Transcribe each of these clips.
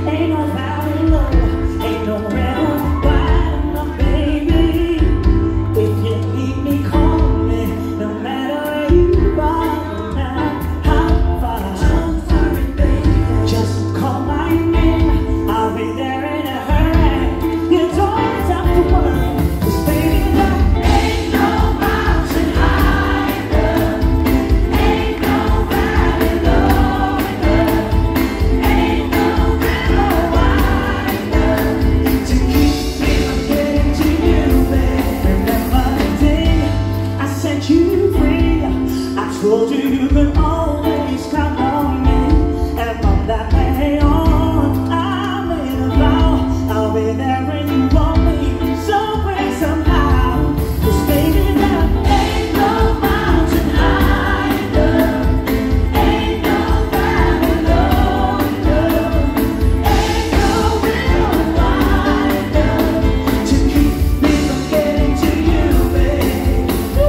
Ain't no valley low, ain't no river wide enough, baby. If you need me, call me, no matter where you are, no matter how far. Don't worry, baby, just call my name, I'll be there in a hurry. You don't have to worry, 'cause baby, there ain't no mountain high enough, ain't no valley low enough, ain't no river wide enough to keep me from getting to you, baby. Remember the day I set you free, I told you you could always count on me, and from that day on, I made a vow, I'll be there when you want me, some way, somehow. 'Cause baby, there ain't no mountain high enough, ain't no valley low enough, ain't no river wide enough to keep me from getting to you, baby.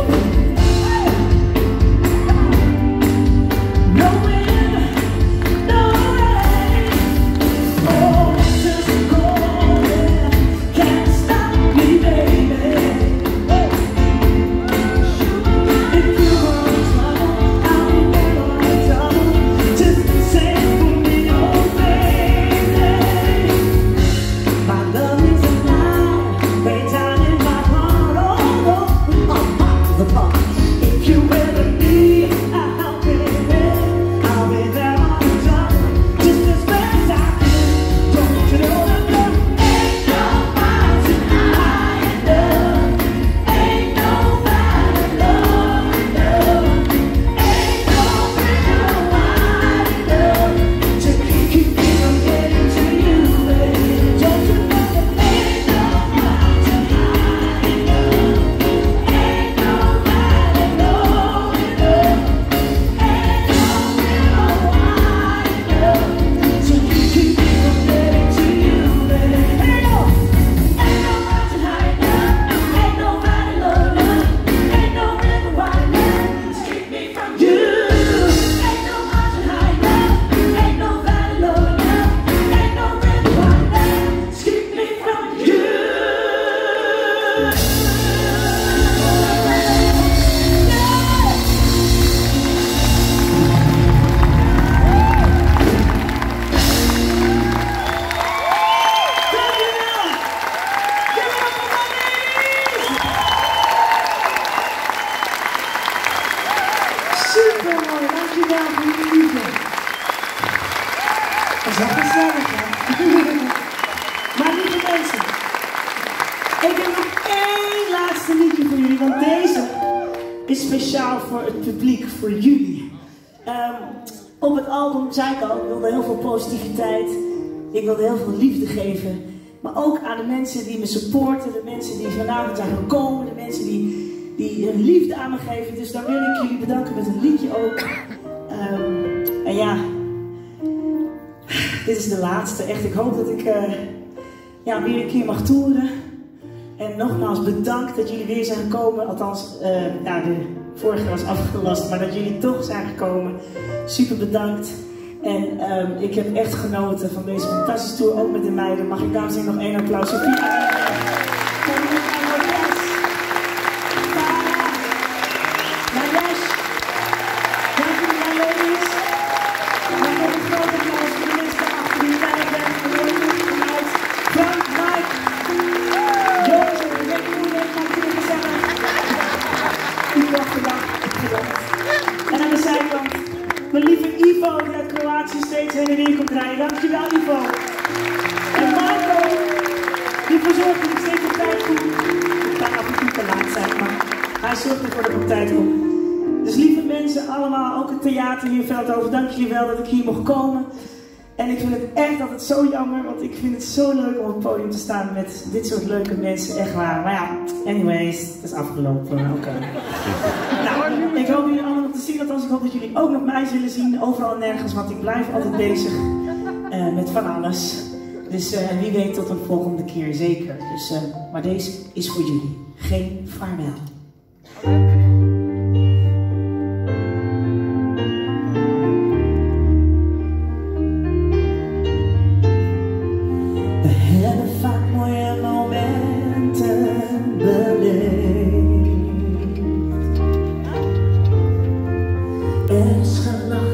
No wind, no rain, oh, just golden can't stop me, baby. If you were in trouble, I'll be there on the double. Just say for me, oh baby. My love is alive, way down in my heart, although we are miles apart. If you ever need a helping hand, I'll be there on the double, just as best I can. Don't you know that there ain't no mountain high enough, ain't no valley low enough, ain't no river wide enough to keep me from getting to you, baby. Don't you know that ain't no mountain high enough, ain't no valley low enough, ain't no river wide enough to keep me from getting to you, baby. Ain't no mountain high enough, ain't no valley low enough, ain't no river wide enough to keep me from you. Ain't no mountain high enough, ain't no valley low enough, ain't no river wide enough to keep me from you. Super mooi, dankjewel voor jullie liefde. Dat is wel gezellig, hè? Maar lieve mensen, ik heb nog één laatste liedje voor jullie, want deze is speciaal voor het publiek, voor jullie. Op het album zei ik al, ik wilde heel veel positiviteit, ik wilde heel veel liefde geven. Maar ook aan de mensen die me supporten, de mensen die vanavond zijn gekomen, de mensen die hun liefde aan me geven. Dus dan wil ik jullie bedanken met een liedje ook. En ja, dit is de laatste. Echt, ik hoop dat ik weer een keer mag toeren. En nogmaals bedankt dat jullie weer zijn gekomen. Althans, de vorige was afgelast, maar dat jullie toch zijn gekomen. Super bedankt. En ik heb echt genoten van deze fantastische tour, ook met de meiden. Mag ik dames en heren nog één applaus voor Pia? En aan de zijkant, mijn lieve Ivo die uit Kroatië steeds heen en weer komt rijden. Dankjewel Ivo. En Marco, die verzorgt dat ik steeds op tijd kom. Ik ga af en toe te laat zijn, maar hij zorgt ervoor dat ik op tijd kom. Dus lieve mensen allemaal, ook het theater hier in Veldhoven, dank jullie wel dat ik hier mocht komen. En ik vind het echt altijd zo jammer, want ik vind het zo leuk om op het podium te staan met dit soort leuke mensen, echt waar. Maar ja, anyways, het is afgelopen. Oké. Nou, ik hoop jullie allemaal nog te zien, althans ik hoop dat jullie ook nog mij zullen zien, overal en nergens, want ik blijf altijd bezig met van alles. Dus wie weet tot een volgende keer zeker. Dus, maar deze is voor jullie. Geen vaarwel. Er is geen nacht